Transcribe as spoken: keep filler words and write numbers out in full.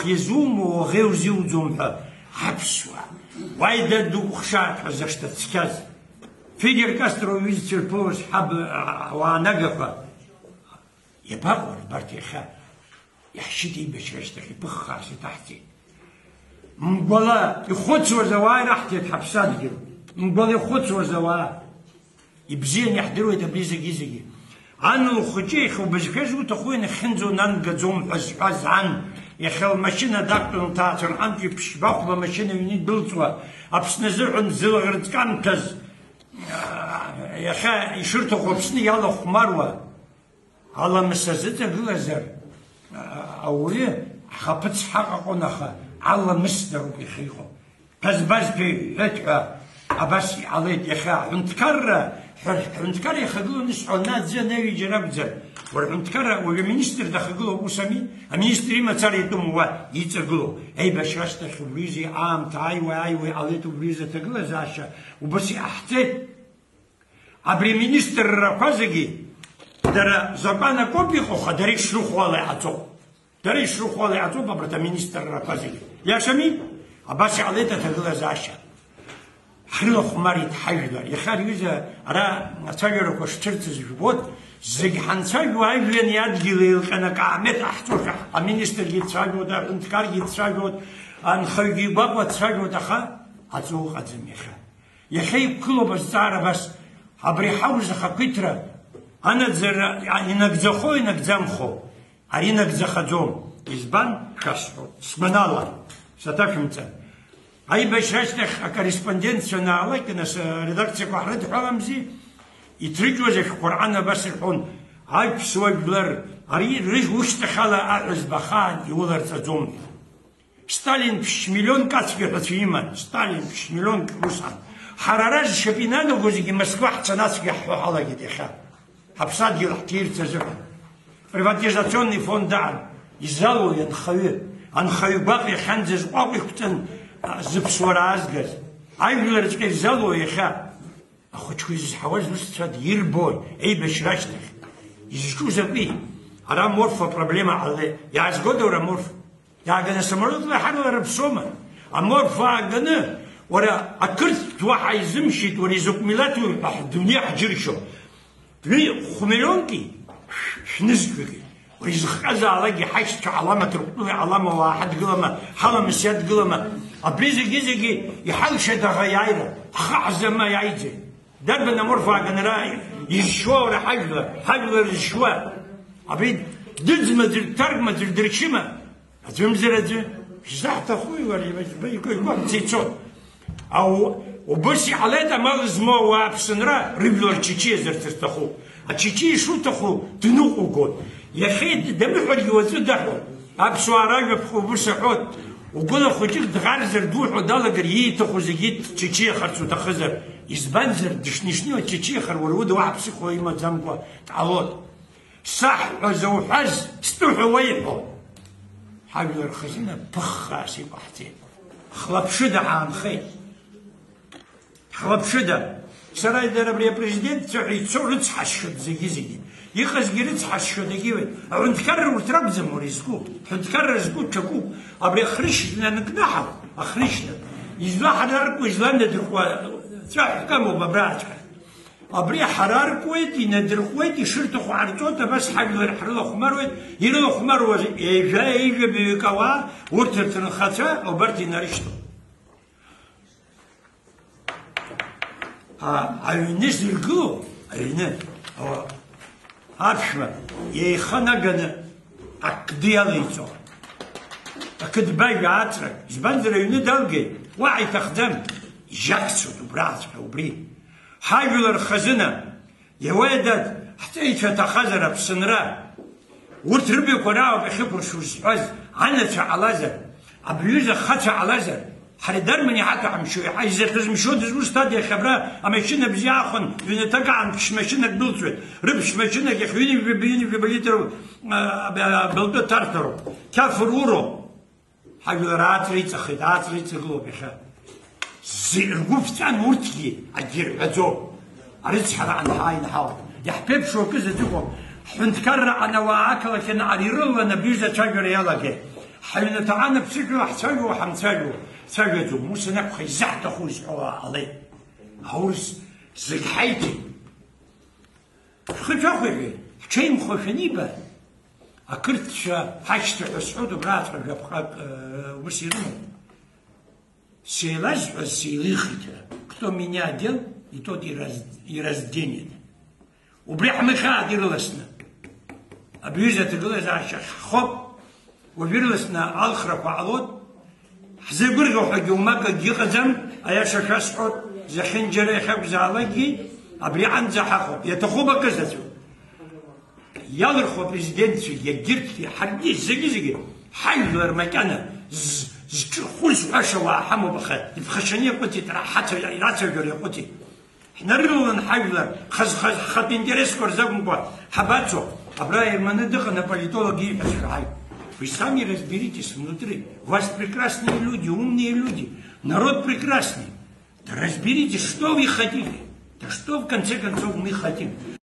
خيزوم وغير زيوزوم حبسوا وايدا دوق خشات حزشت تسكاز فيدير كاسترو ويزتر بوز حب ونقفة يبغور برتيخا يحشدي بشرشتك بخاسي تحتي مقبلا يخدس وزواي راح تتحبسات جل مقبلا يخدس وزواي يبزين يحضروا يتبلي زقي زقي عن الخجيخ وبزكجو تخوين خنزو ننقزوم حز حز عن يخل ماشينة دكتور تاعتر عندي بشباق بماشينة ينيد بلطوة أبس نزرعن زلغرد كانتز يخا يشرتو خبسني يلا خمروة على مسازته غلزر أولي خبتس حققو نخا على مصدر بخيخو بس بس بي هتبا أبس عليك يخا حنتكرر حنتكرر يخلو نسعو ناس زي ناوي جراب زر والحنتكرر والمينستر دخلو بوسامي المينستري ما تاري تموا يتقلو أي بشاش تخبريزي عام تايوي أيوي عليتو بريزة تقلو زاشا وبس أحتي أبري مينستر رقازجي در زبانة كوبيخو خدري شروخ ولا عطو دري شروخ ولا عطو ببرتا مينستر رقازجي يا شمي أبس عليتا تقلو زاشا حلو خماري تحجر يخار يوزا را نتاجر كشترت زبود زج حنتاج واي وين يادجيل أنا كعمت أحتوش المينستر يتساجود الانتكار يتساجود أن خيجي بابا تساجود أخا هتزوج أزم يخا يخيب كله بس زار بس عبري حوز خكترة أنا زر يعني نجزخو نجزمخو هاي نجزخدوم إزبان كسر اسمنا الله ستفهمت أي بشاشتخ كورسبوندنت نالله كناس редакция كحرد حرامزي يترجوا زي القرآن بس الحون هاي بسوي بلر أري ريج وشتخلا أعز بخان يولر تزوم ستالين بش مليون كاتفي حتيما ستالين بش مليون روسان حرارة شبينا نقولي مسكوا حتى ناس يحوا على جديخا حبسات يلحتير تزوم приватизационный фонд دعم يزالوا ينخوي أنخوي باقي خنزز باقي كتن زبسورة أزجز عيبلر تكيف زالوا يخا أخو تشويز حواز مستفاد يربوي أي بشراشتك يزشكو زبي أرا مورفا بروبليما على يا أزجود ورا مورف يا عجنا سمرود لا حلو ورا بسوما أمورفا عجنا ورا أكرت توحى يزمشيت ورا زكملاتو الدنيا حجرشو تري خميلونكي شنزكي ويزخز على حيش علامة ترقطوه علامة واحد قلمة حلم سياد قلمة أبريزي جيزي يحلش دغيايرة خعز ما يعيزي دربنا مرفع جنراي يشوا ولا حجلة حجلة يشوا أبيد دزمة ترجمة درشمة أتمزرج زحت أخوي ولا بيكون ما تيتون أو وبس على ده ما لزمه وابسنرا ريبلور تشيتشي زرت تخو التشيتشي شو تخو تنوقو قول يا خيد دمحور يوزو دحو أبسو عراجة بخو برسحوت وقول خوتيك دغارزر دوح ودالا قريي تخو زيجيت تشيتشي خرسو تخزر يزبانزر دشنشنيو تشيتشي خر والود واحد بسيخو إما زنبوا تعالود صح وزو حز ستوحو ويحو حاجة الخزينة بخاسي بحتين خلاب شدة عام خير خلاب شدة سراي دربري بريزيدنت تسعي تسعي تحشد زي زي يخز جريت تحشد يجيب عند كرر وتربزم وريزكو عند كرر زكو تشكو أبري خريش لنا نقنعه أخريشنا يزلا حرارك ويزلا ندركوا تسعي كمو ببراتك أبري حرارك ويتي ندرك ويتي شرطة عرضوته بس حق غير حرلا خمر ويت يلا خمر وز إيجا إيجا بيكوا ورترتن خطأ أو برتي نرشته عينيش الجو عينه هو أبشمة يخنا جنا أكدياليتو أكد باي عطرك زبندر عينه دلقي وعي تخدم جاكسو دبرات وبري حاجة الخزنة يوادد حتى يتخزر بسنرا ورتربي كراو بخبر شو سعز عنا علازر أبيوزا خطا علازر حردر مني حتى عم شو عايز لازم شو دزو استاد خبره اما يشنا بزياخن بنتقع عن كشمشنا دولت ربش مشنا يخويني بيني في بيتر بلد تارترو كافرورو حاجه راتري تخدات ري تغلو بخا زيرغوف تاع ورتي اجير عزو اريت حرا عن هاي نحاول يا حبيب شو كذا تقول نتكرر انا واكل كان عريرو انا بيجا تشاجر يلا كي حينتعانا بسكرة حتاجو وحمتاجو تاجو موسى نبخي زحت خوز علي هورس زق حيتي خرج أخوي كيم خوشنيبة أكرت حاجت حسعود برات رجع وسيرنا سيلاج وسيليخته кто меня одел и тот и, раз, и разденет وبريح مخا ديرلسنا أبيجة تقول زعش خب وبيرلسنا آخر فعلود حزبرجو حجومك جيقزم أيش كسحود زخين جري خب زعلقي أبري عن زحخو يتخوب كزتو يالرخو بريزيدنتي يجرت في حدي زقي زقي حل مكانه خلص عشوا حمو بخ يفخشني قلتي ترى حتى لا تقول قلتي احنا رلو نحاول خز خز خاطين درس كورزاكم با حباتو ابراهيم мы надо политологи пошли. Вы сами разберитесь внутри. У вас прекрасные люди, умные люди, народ прекрасный. Да разберитесь, что вы хотите. Да что в конце концов мы хотим.